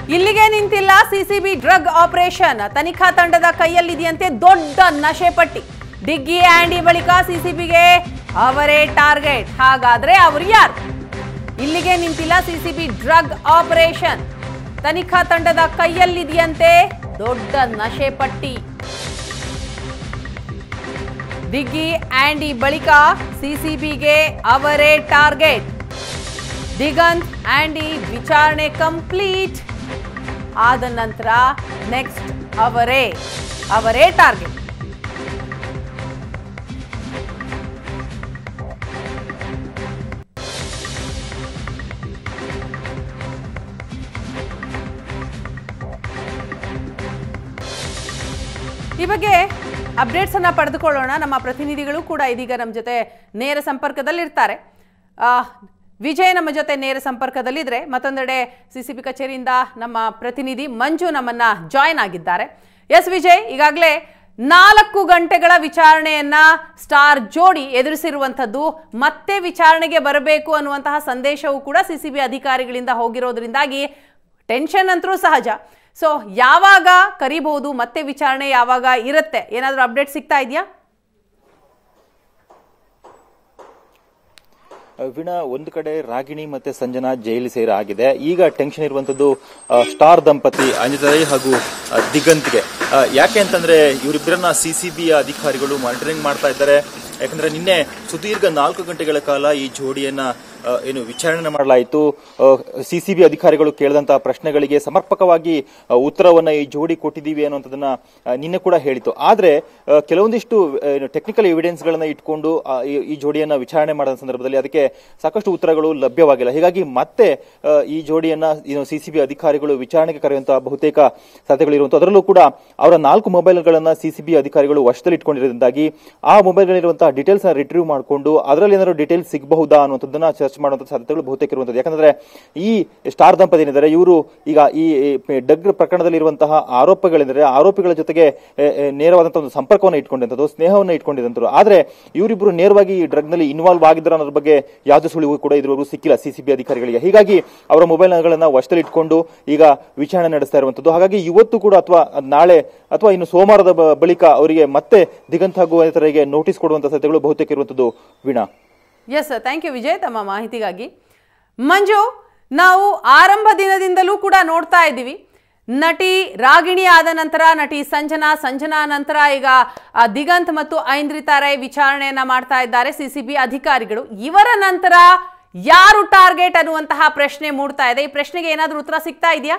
ಇಲ್ಲಿಗೆ ನಿಂತಿಲ್ಲ CCB drug operation ತನಿಖಾ ತಂಡದ ಕೈಯಲ್ಲಿದೆಯಂತೆ ದೊಡ್ಡ ನಶೆ ಪಟ್ಟಿ ಡಿಗ್ಗಿ ಆಂಡಿ ಬಳಿಕ ಸಿಸಿಬಿಗೆ ಅವರೇ ಟಾರ್ಗೆಟ್ ಹಾಗಾದ್ರೆ ಅವರು ಯಾರು ಇಲ್ಲಿಗೆ ನಿಂತಿಲ್ಲ ಸಿಸಿಬಿ ಡ್ರಗ್ ಆಪರೇಷನ್ ತನಿಖಾ ತಂಡದ ಕೈಯಲ್ಲಿದೆಯಂತೆ ದೊಡ್ಡ ನಶೆ ಪಟ್ಟಿ ಡಿಗ್ಗಿ ಆಂಡಿ ಬಳಿಕ ಸಿಸಿಬಿಗೆ ಅವರೇ ಟಾರ್ಗೆಟ್ ದಿಗಂತ್ ಆಂಡಿ ವಿಚಾರಣೆ ಕಂಪ್ಲೀಟ್ ಆದ ನಂತರ ನೆಕ್ಸ್ಟ್ ಅವರೇ ಟಾರ್ಗೆಟ್ ಈ ಬಗ್ಗೆ ಅಪ್ಡೇಟ್ಸ್ ಅನ್ನ ಪಡೆದುಕೊಳ್ಳೋಣ ನಮ್ಮ ಪ್ರತಿನಿಧಿಗಳು ಕೂಡ ಇದೀಗ ನಮ್ಮ ಜೊತೆ ನೇರ ಸಂಪರ್ಕದಲ್ಲಿರ್ತಾರೆ ವಿಜಯ್ ನಮ್ಮ ಜೊತೆ ನೇರ ಸಂಪರ್ಕದಲ್ಲಿದ್ರೆ ಮತ್ತೊಂದೆಡೆ ಸಿಸಿಬಿ ಕಚೇರಿಯಿಂದ ನಮ್ಮ ಪ್ರತಿನಿಧಿ ಮಂಜು ನಮ್ಮನ್ನ ಜಾಯಿನ್ ಆಗಿದ್ದಾರೆ ಎಸ್ ವಿಜಯ್ ಈಗಾಗಲೇ 4 ಗಂಟೆಗಳ ವಿಚಾರಣೆಯನ್ನ ಸ್ಟಾರ್ ಜೋಡಿ ಎದುರಿಸಿರುವಂತದ್ದು ಮತ್ತೆ ವಿಚಾರಣೆಗೆ ಬರಬೇಕು ಅನ್ನುವಂತಹ ಸಂದೇಶವೂ ಕೂಡ ಸಿಸಿಬಿ ಅಧಿಕಾರಿಗಳಿಂದ ಹೋಗಿರೋದ್ರಿಂದಾಗಿ ಟೆನ್ಷನ್ ಅಂತರೂ ಸಹಜ ಸೊ ಯಾವಾಗ ಕರೀಬಹುದು ಮತ್ತೆ ವಿಚಾರಣೆ ಯಾವಾಗ ಇರುತ್ತೆ ಏನಾದರೂ ಅಪ್ಡೇಟ್ ಸಿಗ್ತಾ ಇದೆಯಾ ವೀಣಾ ಒಂದು ಕಡೆ ರಾಗಿಣಿ ಮತ್ತೆ ಸಂಜನಾ ಜೈಲು ಸೇರ ಆಗಿದೆ ಈಗ ಟೆನ್ಷನ್ ಇರುವಂತದ್ದು ಸ್ಟಾರ್ ದಂಪತಿ ಅಂಜನರೈ ಹಾಗೂ ದಿಗಂತ್ಗೆ ಯಾಕೆ ಅಂತಂದ್ರೆ ಇವರಿಬ್ಬರನ್ನ ಸಿಸಿಬಿ ಅಧಿಕಾರಿಗಳು ಮಾನಿಟರಿಂಗ್ ಮಾಡ್ತಾ ಇದ್ದಾರೆ ಯಾಕಂದ್ರೆ ನಿನ್ನೆ ಸುದೀರ್ಘ 4 ಗಂಟೆಗಳ ಕಾಲ ಈ ಜೋಡಿಯನ್ನ ಏನು ವಿಚಾರಣೆ ಮಾಡಲಾಯಿತು ಸಿಸಿಬಿ ಅಧಿಕಾರಿಗಳು ಕೇಳಿದಂತಹ ಪ್ರಶ್ನೆಗಳಿಗೆ ಸಮರ್ಪಕವಾಗಿ ಉತ್ತರವನ್ನ ಈ ಜೋಡಿ ಕೊಟ್ಟಿದ್ದೀವಿ ಅನ್ನುವಂಥದ್ದನ್ನ ನಿನ್ನೆ ಕೂಡ ಹೇಳಿತು ಆದ್ರೆ ಕೆಲವೊಂದಿಷ್ಟು ಟೆಕ್ನಿಕಲ್ ಎವಿಡೆನ್ಸ್ ಗಳನ್ನ ಇಟ್ಕೊಂಡು ಈ ಜೋಡಿಯನ್ನ ವಿಚಾರಣೆ ಮಾಡಿದ ಸಂದರ್ಭದಲ್ಲಿ ಅದಕ್ಕೆ ಸಾಕಷ್ಟು ಉತ್ತರಗಳು ಲಭ್ಯವಾಗಿಲ್ಲ ಹೀಗಾಗಿ ಮತ್ತೆ ಈ ಜೋಡಿಯನ್ನ ಸಿಸಿಬಿ ಅಧಿಕಾರಿಗಳು ವಿಚಾರಣೆಗೆ ಕರೆಯುವಂತಹ ಬಹುತೇಕ ಸಾಧ್ಯತೆಗಳಿರುವಂತಹ ಅದರಲ್ಲೂ ಕೂಡ ಅವರ 4 ಮೊಬೈಲ್ಗಳನ್ನ ಸಿಸಿಬಿ ಅಧಿಕಾರಿಗಳು ವಶದಲ್ಲಿ ಇಟ್ಕೊಂಡಿರೋದ್ರಿಂದಾಗಿ ಆ ಮೊಬೈಲ್ಗಳಿರುವಂತಹ ಡೀಟೇಲ್ಸ್ ರಿಟ್ರೀವ್ ಮಾಡಿಕೊಂಡು ಅದರಲ್ಲಿ ಏನಾದ್ರು ಡೀಟೇಲ್ಸ್ ಸಿಗಬಹುದಾ ಅನ್ನುವಂಥದ್ದನ್ನ ಚರ್ಚೆ ಮಾಡುವಂತಹ ಸಾಧ್ಯತೆಗಳು ಬಹುತೇಕ ಇರುವಂತದ್ದು ಯಾಕಂದ್ರೆ ಈ ಸ್ಟಾರ್ ದಂಪತಿ ಏನಿದ್ದಾರೆ ಇವರು ಈಗ ಈ ಡ್ರಗ್ ಪ್ರಕರಣದಲ್ಲಿ ಇರುವಂತಹ ಆರೋಪಗಳಿಂದರೆ ಆರೋಪಿಗಳ ಜೊತೆಗೆ ನೇರವಾದಂತಹ ಒಂದು ಸಂಪರ್ಕವನ್ನು ಇಟ್ಕೊಂಡಿರುವಂತದ್ದು ಸ್ನೇಹವನ್ನು ಇಟ್ಕೊಂಡಿದ್ದಂತರು ಆದ್ರೆ ಇವರಿಬ್ಬರು ನೇರವಾಗಿ ಈ ಡ್ರಗ್ ನಲ್ಲಿ ಇನ್ವಾಲ್ವ್ ಆಗಿದ್ದಾರೆ ಅನ್ನೋದ್ರ ಬಗ್ಗೆ ಯಾವುದೇ ಸುಳಿವು ಕೂಡ ಇದುವರೆಗೂ ಸಿಕ್ಕಿಲ್ಲ ಸಿಸಿಬಿ ಅಧಿಕಾರಿಗಳಿಗೆ ಹೀಗಾಗಿ ಅವರ ಮೊಬೈಲ್ಗಳನ್ನ ವಶದಲ್ಲಿ ಇಟ್ಕೊಂಡು ಈಗ ವಿಚಾರಣೆ ನಡೆಸ್ತಾ ಇರುವಂತದ್ದು ಹಾಗಾಗಿ ಇವತ್ತು ಕೂಡ ಅಥವಾ ನಾಳೆ ಅಥವಾ ಇನ್ನು ಸೋಮವಾರದ ಬಳಿಕ ಅವರಿಗೆ ಮತ್ತೆ ದಿಗಂತ್ ಹಾಗೂ ಇತರರಿಗೆ ನೋಟಿಸ್ ಕೊಡುವಂತಹ ಸಾಧ್ಯತೆಗಳು ಬಹುತೇಕ ಇರುವಂತದ್ದು Veena yes thank you Vijay ತಮ್ಮ ಮಾಹಿತಿಗಾಗಿ ಮಂಜು ನಾವು ಆರಂಭ ದಿನದಿಂದಲೂ ಕೂಡ ನೋಡ್ತಾ ಇದ್ದೀವಿ ನಟಿ ರಾಗಿಣಿ ಆದ ನಂತರ ನಟಿ ಸಂಜನಾ ನಂತರ ಈಗ ದಿಗಂತ್ ಮತ್ತು ಐಂದ್ರಿತಾ ರೈ ವಿಚಾರಣೆಯನ್ನ ಮಾಡ್ತಾ ಇದ್ದಾರೆ ಸಿಸಿಬಿ ಅಧಿಕಾರಿಗಳು ಇವರ ನಂತರ ಯಾರು ಟಾರ್ಗೆಟ್ ಅನ್ನುವಂತಹ ಪ್ರಶ್ನೆ ಮೂಡ್ತಾ ಇದೆ ಈ ಪ್ರಶ್ನೆಗೆ ಏನಾದರೂ ಉತ್ತರ ಸಿಗ್ತಾ ಇದೆಯಾ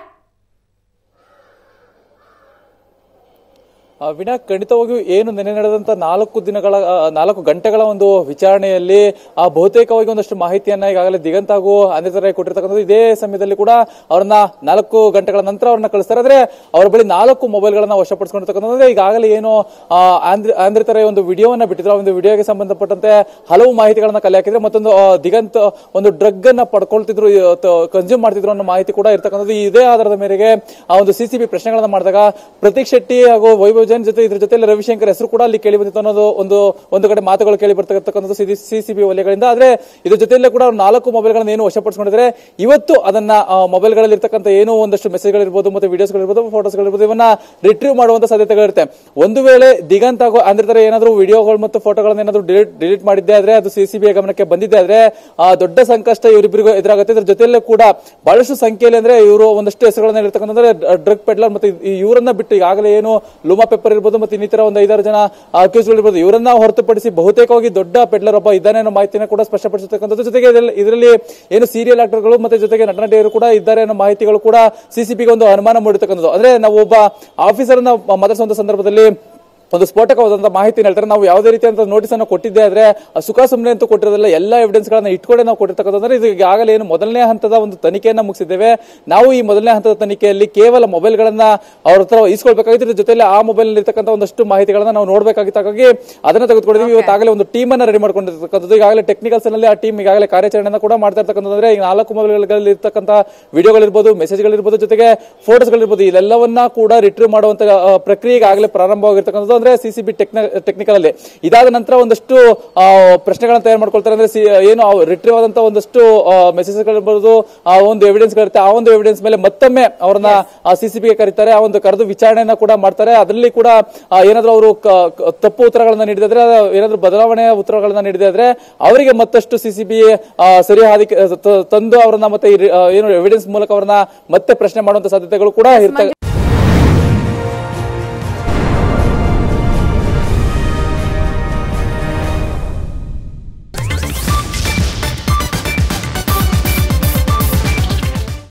ವಿನಾ ಖಂಡಿತವಾಗಿಯೂ ಏನು ನೆನೆ ನಡೆದಂತ 4 ಗಂಟೆಗಳ ಒಂದು ವಿಚಾರಣೆಯಲ್ಲಿ ಬಹುತೇಕವಾಗಿ ಒಂದಷ್ಟು ಮಾಹಿತಿಯನ್ನ ಈಗಾಗಲೇ ದಿಗಂತ್ ಹಾಗೂ ಐಂದ್ರಿತಾ ರೈ ಕೊಟ್ಟಿರ್ತಕ್ಕಂಥದ್ದು ಇದೇ ಸಮಯದಲ್ಲಿ ಕೂಡ ಅವ್ರನ್ನ 4 ಗಂಟೆಗಳ ನಂತರ ಅವ್ರನ್ನ ಕಳಿಸ್ತಾರೆ ಅಂದ್ರೆ ಅವರ ಬಳಿ 4 ಮೊಬೈಲ್ಗಳನ್ನ ವಶಪಡಿಸಿಕೊಂಡಿರ್ತಕ್ಕಂಥದ್ದು ಈಗಾಗಲೇ ಏನು ಐಂದ್ರಿತಾ ರೈ ಒಂದು ವಿಡಿಯೋವನ್ನ ಬಿಟ್ಟಿದ್ರು ಒಂದು ವಿಡಿಯೋಗೆ ಸಂಬಂಧಪಟ್ಟಂತೆ ಹಲವು ಮಾಹಿತಿಗಳನ್ನ ಕಲೆ ಹಾಕಿದ್ರೆ ಮತ್ತೊಂದು ದಿಗಂತ್ ಒಂದು ಡ್ರಗ್ ಅನ್ನ ಪಡ್ಕೊಳ್ತಿದ್ರು ಕನ್ಸ್ಯೂಮ್ ಮಾಡ್ತಿದ್ರು ಅನ್ನೋ ಮಾಹಿತಿ ಕೂಡ ಇರ್ತಕ್ಕಂಥದ್ದು ಇದೇ ಆಧಾರದ ಮೇರೆಗೆ ಆ ಒಂದು ಸಿಸಿಬಿ ಪ್ರಶ್ನೆಗಳನ್ನ ಮಾಡಿದಾಗ ಪ್ರತೀಕ್ ಶೆಟ್ಟಿ ಹಾಗೂ ವೈಭವ್ ಜೊತೆ ಇದ್ರ ಜೊತೆ ರವಿಶಂಕರ್ ಹೆಸರು ಕೂಡ ಅಲ್ಲಿ ಕೇಳಿ ಬಂದಿತ್ತು ಅನ್ನೋದು ಒಂದು ಕಡೆ ಮಾತುಗಳು ಕೇಳಿ ಬರ್ತಕ್ಕಂಥದ್ದು ಸಿಸಿಬಿ ವಲಯಗಳಿಂದ ಆದ್ರೆ ಇದ್ರ ಜೊತೆಯಲ್ಲೇ ಕೂಡ 4 ಮೊಬೈಲ್ಗಳನ್ನ ಏನು ವಶಪಡಿಸಿಕೊಂಡಿದ್ರೆ ಇವತ್ತು ಅದನ್ನ ಮೊಬೈಲ್ಗಳಲ್ಲಿ ಇರ್ತಕ್ಕಂಥ ಏನೋ ಒಂದಷ್ಟು ಮೆಸೇಜ್ಗಳಿರ್ಬೋದು ಮತ್ತೆ ವಿಡಿಯೋಸ್ಗಳಿರ್ಬೋದು ಫೋಟೋಸ್ಗಳಿರ್ಬೋದು ಇವನ್ನ ರಿಟ್ರೀವ್ ಮಾಡುವಂತ ಸಾಧ್ಯತೆಗಳಿರುತ್ತೆ ಒಂದು ವೇಳೆ ದಿಗಂತ್ ಹಾಗೂ ಐಂದ್ರಿತಾ ಏನಾದ್ರು ವಿಡಿಯೋಗಳು ಮತ್ತು ಫೋಟೋಗಳನ್ನ ಏನಾದ್ರು ಡಿಲೀಟ್ ಮಾಡಿದ್ದೆ ಆದ್ರೆ ಅದು ಸಿಸಿಬಿ ಗಮನಕ್ಕೆ ಬಂದಿದ್ದೆ ಆದ್ರೆ ದೊಡ್ಡ ಸಂಕಷ್ಟ ಇವರಿಬ್ಬರಿಗೂ ಎದುರಾಗುತ್ತೆ ಇದ್ರ ಜೊತೆಯಲ್ಲೇ ಕೂಡ ಬಹಳಷ್ಟು ಸಂಖ್ಯೆಯಲ್ಲಿ ಅಂದ್ರೆ ಇವರು ಒಂದಷ್ಟು ಹೆಸರುಗಳನ್ನ ಇರ್ತಕ್ಕಂಥ ಡ್ರಗ್ ಪೆಡ್ಲರ್ ಮತ್ತೆ ಇವರನ್ನ ಬಿಟ್ಟು ಈಗಾಗಲೇ ಏನು ಲೂಮಾ ಪೆಪ್ಪರ್ ಇರ್ಬೋದು ಮತ್ತೆ ಇನ್ನಿತರ ಒಂದು 5-6 ಜನ ಅಕ್ಯೂಸ್ಗಳು ಇರ್ಬೋದು ಇವರನ್ನ ಹೊರತುಪಡಿಸಿ ಬಹುತೇಕವಾಗಿ ದೊಡ್ಡ ಪೆಡ್ಲರ್ ಒಬ್ಬ ಇದ್ದಾನೆ ಅನ್ನೋ ಮಾಹಿತಿನ ಕೂಡ ಸ್ಪಷ್ಟಪಡಿಸಿರ್ತಕ್ಕಂಥದ್ದು ಜೊತೆಗೆ ಇದರಲ್ಲಿ ಏನು ಸೀರಿಯಲ್ ಆಕ್ಟರ್ಗಳು ಮತ್ತೆ ಜೊತೆಗೆ ನಟನಟಿಯರು ಕೂಡ ಇದ್ದಾರೆ ಅನ್ನೋ ಮಾಹಿತಿಗಳು ಕೂಡ ಸಿಸಿಬಿಗೆ ಒಂದು ಅನುಮಾನ ಮೂಡಿರ್ತಕ್ಕಂಥದ್ದು ಅಂದ್ರೆ ನಾವು ಒಬ್ಬ ಆಫೀಸರ್ ಅನ್ನ ಮಾತಾಡಿಸುವಂತ ಸಂದರ್ಭದಲ್ಲಿ ಒಂದು ಸ್ಫೋಟಕವಾದಂತಹ ಮಾಹಿತಿ ಹೇಳ್ತಾರೆ ನಾವು ಯಾವುದೇ ರೀತಿಯಂತ ನೋಟಿಸ್ ಅನ್ನು ಕೊಟ್ಟಿದ್ದೆ ಆದ್ರೆ ಸುಖ ಸುಮ್ಮನೆ ಅಂತೂ ಕೊಟ್ಟಿರೋದಿಲ್ಲ ಎಲ್ಲಾ ಎವಿಡೆನ್ಸ್ ಗಳನ್ನ ಇಟ್ಕೊಂಡೆ ನಾವು ಕೊಟ್ಟಿರ್ತಕ್ಕಂಥದ್ದು ಇದು ಈಗಾಗಲೇ ಏನು ಮೊದಲನೇ ಹಂತದ ಒಂದು ತನಿಖೆಯನ್ನ ಮುಗಿಸಿದ್ದೇವೆ ನಾವು ಈ ಮೊದಲನೇ ಹಂತದ ತನಿಖೆಯಲ್ಲಿ ಕೇವಲ ಮೊಬೈಲ್ ಗಳನ್ನ ಅವ್ರ ಹತ್ರ ಇಸ್ಕೊಳ್ಬೇಕಾಗಿತ್ತು ಜೊತೆಲಿ ಆ ಮೊಬೈಲ್ ನಲ್ಲಿ ಇರ್ತಕ್ಕಂಥ ಒಂದಷ್ಟು ಮಾಹಿತಿಗಳನ್ನ ನಾವು ನೋಡ್ಬೇಕಾಗಿತ್ತು ಹಾಗಾಗಿ ಅದನ್ನ ತೆಗೆದುಕೊಂಡಿದ್ದೀವಿ ಇವತ್ತಾಗಲೇ ಒಂದು ಟೀಮ್ ಅನ್ನ ರೆಡಿ ಮಾಡ್ಕೊಂಡಿರ್ತಕ್ಕಂಥದ್ದು ಈಗಾಗಲೇ ಟೆಕ್ನಿಕಲ್ಸ್ ನಲ್ಲಿ ಆ ಟೀಮ್ ಈಗಾಗಲೇ ಕಾರ್ಯಾಚರಣೆಯನ್ನ ಕೂಡ ಮಾಡ್ತಾ ಇರ್ತಕ್ಕಂಥದ್ದು ಅಂದ್ರೆ ಈಗ 4 ಮೊಬೈಲ್ಗಳಲ್ಲಿ ಇರ್ತಕ್ಕಂಥ ವಿಡಿಯೋಗಳಿರ್ಬೋದು ಮೆಸೇಜ್ಗಳಿರ್ಬೋದು ಜೊತೆಗೆ ಫೋಟೋಸ್ಗಳಿರ್ಬೋದು ಇಲ್ಲೆಲ್ಲವನ್ನ ಕೂಡ ರಿಟ್ರೀವ್ ಮಾಡುವಂತ ಪ್ರಕ್ರಿಯೆ ಈಗಾಗಲೇ ಪ್ರಾರಂಭವಾಗಿರ್ತಕ್ಕಂಥದ್ದು ಅಂದ್ರೆ ಸಿಸಿಬಿ ಟೆಕ್ನಿಕಲ್ ಅಲ್ಲಿ. ಇದಾದ ನಂತರ ಒಂದಷ್ಟು ಪ್ರಶ್ನೆಗಳನ್ನ ತಯಾರು ಮಾಡ್ಕೊಳ್ತಾರೆ. ಅಂದ್ರೆ ಏನು ರಿಟ್ರೀವ್ ಆದಂತ ಒಂದಷ್ಟು ಮೆಸೇಜ್ ಗಳಿರ್ಬೋದು, ಆ ಒಂದು ಎವಿಡೆನ್ಸ್ ಗಳಿರುತ್ತೆ. ಆ ಒಂದು ಎವಿಡೆನ್ಸ್ ಮೇಲೆ ಮತ್ತೊಮ್ಮೆ ಅವ್ರನ್ನ ಸಿಸಿಬಿಗೆ ಕರೀತಾರೆ. ಆ ಒಂದು ಕರೆದು ವಿಚಾರಣೆಯನ್ನ ಕೂಡ ಮಾಡ್ತಾರೆ. ಅದರಲ್ಲಿ ಕೂಡ ಏನಾದ್ರೂ ಅವರು ತಪ್ಪು ಉತ್ತರಗಳನ್ನ ನೀಡಿದ್ರೆ, ಏನಾದ್ರೂ ಬದಲಾವಣೆಯ ಉತ್ತರಗಳನ್ನ ನೀಡಿದ್ರೆ ಅವರಿಗೆ ಮತ್ತಷ್ಟು ಸಿಸಿಬಿ ಸರಿ ಹಾದಿ ತಂದು ಅವರನ್ನ ಮತ್ತೆ ಏನು ಎವಿಡೆನ್ಸ್ ಮೂಲಕ ಅವರನ್ನ ಮತ್ತೆ ಪ್ರಶ್ನೆ ಮಾಡುವಂತ ಸಾಧ್ಯತೆಗಳು ಕೂಡ ಇರ್ತವೆ.